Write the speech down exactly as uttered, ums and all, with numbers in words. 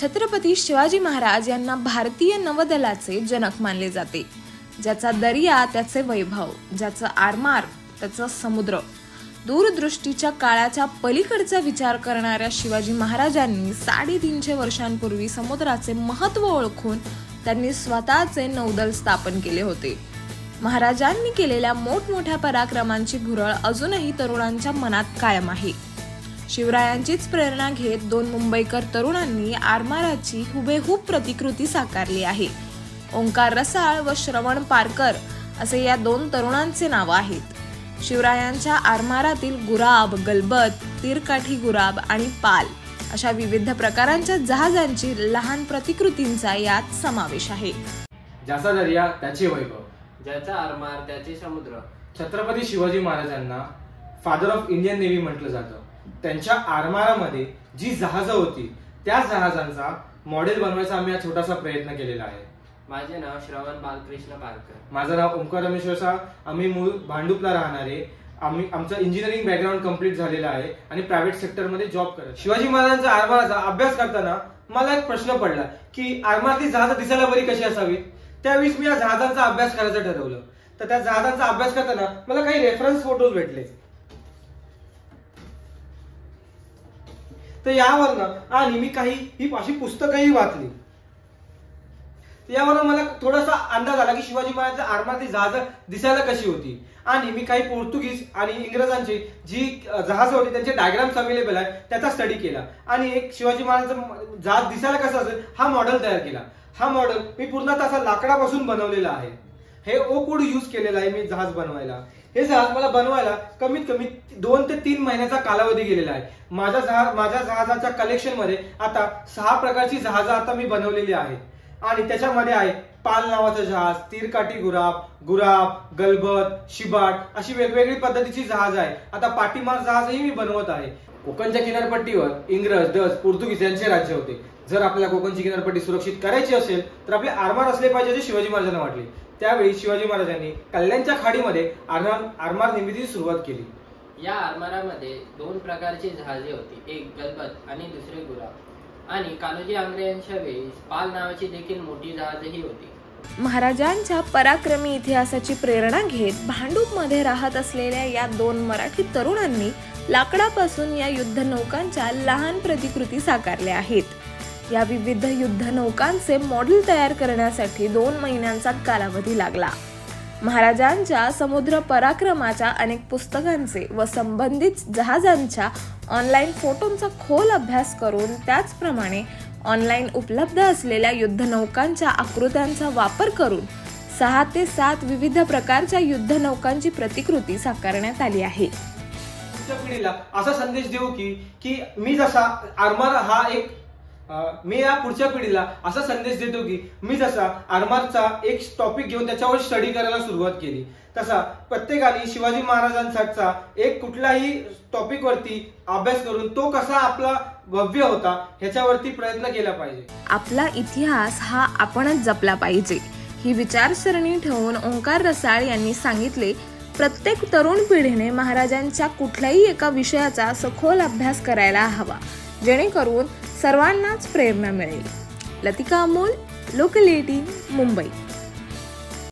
छत्रपती शिवाजी महाराज यांना भारतीय नवदलाचे जनक मानले जाते। ज्याचा दर्या त्याचे वैभव, ज्याचं आरमार त्याचं समुद्र, दूरदृष्टीच्या काळाच्या पलीकडचा विचार करणाऱ्या शिवाजी महाराजांनी साडेतीनशे वर्षांपूर्वी समुद्राचे महत्त्व ओळखून त्यांनी स्वतःचे नौदल स्थापन केले होते। महाराजांनी केलेल्या मोठमोठ्या पराक्रमांची भुरळ अजूनही तरुणांच्या मनात कायम आहे। शिवरायांचीच प्रेरणा घेत दोन मुंबईकर तरुणांनी आरमाराची हुबेहूब प्रतिकृती साकारली आहे। ओंकार रसाळ व श्रवण पारकर असे या दोन तरुणांचे नाव आहेत। शिवरायांच्या आरमारातील गुराब, गलबत, तीरकाठी गुराब आणि पाल अशा विविध प्रकारांच्या जहाजांची लहान प्रतिकृतींचा यात समावेश आहे। ज्याचा दर्या त्याचे वैभव, ज्याचा आरमार त्याचे समुद्र। छत्रपती शिवाजी महाराजांना फादर ऑफ इंडियन नेव्ही म्हटलं जातं। त्यांच्या आरमारामध्ये जी जहाजं होती त्या जहाजांचा मॉडेल बनवायचा आम्ही हा छोटासा प्रयत्न केलेला आहे। माझे नाव श्रवण बालकृष्ण पारकर। माझं नाव ओंकार रमेश वसा। आम्ही मूळ भांडुपला राहणारे। आम्ही आमचं इंजिनिअरिंग बॅकग्राऊंड कम्प्लीट झालेलं आहे आणि प्रायव्हेट सेक्टरमध्ये जॉब करत। शिवाजी महाराजांचा आरमाराचा अभ्यास करताना मला एक प्रश्न पडला की आरमारातली जहाज दिसायला बरी कशी असावी। त्यावेळी मी या जहाजांचा अभ्यास करायचं ठरवलं। तर त्या जहाजांचा अभ्यास करताना मला काही रेफरन्स फोटोज भेटले। तर यावरनं आणि मी काही ही अशी पुस्तकही वाचली। यावरून मला थोडासा अंदाज आला की शिवाजी महाराजांच्या आरमारातली जहाज दिसायला कशी होती। आणि मी काही पोर्तुगीज आणि इंग्रजांची जी जहाज होती त्यांचे डायग्राम्स अवेलेबल आहे त्याचा स्टडी केला आणि एक शिवाजी महाराजांचं जहाज दिसायला कसं असेल हा मॉडेल तयार केला। हा मॉडेल मी पूर्णतः असा लाकडापासून बनवलेला आहे। हे ओक वूड यूज केलेला आहे मी जहाज बनवायला। हे जहाज मला बनवायला कमीत कमी दोन ते तीन महिन्याचा कालावधी गेलेला आहे। माझ्या जहाज माझ्या जहाजाच्या कलेक्शन मध्ये आता सहा प्रकारची जहाज आता मी बनवलेली आहेत आणि त्याच्यामध्ये आहे पाल नावाचं जहाज, तीरकाठी गुराब, गुराब, गलबत, शिबाट अशी वेगवेगळी पद्धतीची जहाज आहे। आता पाठीमार जहाजही मी बनवत आहे। कोकणच्या किनारपट्टीवर इंग्रज, डच, पोर्तुगीज यांचे राज्य होते। जर आपल्याला कोकणची किनारपट्टी सुरक्षित करायची असेल तर आपले आरमार असले पाहिजे, असे शिवाजी महाराजांना वाटले। त्यावेळी शिवाजी महाराजांनी कल्याणच्या खाडीमध्ये आरमार आरमार निर्मितीची सुरुवात केली। या आरमारामध्ये दोन प्रकारची जहाजे होती, एक गलबत आणि दुसरे गुराब। आणि कान्होजी आंग्रे यांच्या वेळी पाल नावाची देखील मोठी जहाजही होती। महाराजांच्या पराक्रमी इतिहासाची प्रेरणा घेत भांडूपमध्ये राहत असलेल्या या दोन मराठी तरुणांनी लाकडापासून या युद्धनौकांच्या लहान प्रतिकृती साकारल्या आहेत। या विविध युद्धनौकांचे मॉडेल तयार करण्यासाठी दोन महिन्यांचा कालावधी लागला। महाराजांच्या समुद्र पराक्रमाच्या अनेक पुस्तकांचे व संबंधित जहाजांच्या ऑनलाईन फोटोंचा खोल अभ्यास करून त्याचप्रमाणे ऑनलाईन उपलब्ध असलेल्या युद्धनौकांच्या आकृत्यांचा वापर करून सहा ते सात विविध प्रकारच्या युद्धनौकांची प्रतिकृती साकारण्यात आली आहे। पुढच्या पिढीला असा संदेश देऊ की की मी जसा आरमार हा एक मी या पुढच्या पिढीला असा संदेश देतो की मी जसा आरमारचा एक टॉपिक घेऊन त्याच्यावर स्टडी करायला सुरुवात केली तसा प्रत्येकाने शिवाजी महाराजांचा एक कुठलाही टॉपिक वरती अभ्यास करून तो कसा आपला भव्य होता ह्याच्यावरती प्रयत्न केला पाहिजे। आपला इतिहास हा आपणच जपला पाहिजे ही विचारसरणी ठेवून ओंकार रसाळ यांनी सांगितले, प्रत्येक तरुण पिढीने महाराजांच्या कुठल्याही एका विषयाचा सखोल अभ्यास करायला हवा, जेणेकरून सर्वांनाच प्रेरणा मिळेल। Latika Amol, local eighteen, Mumbai.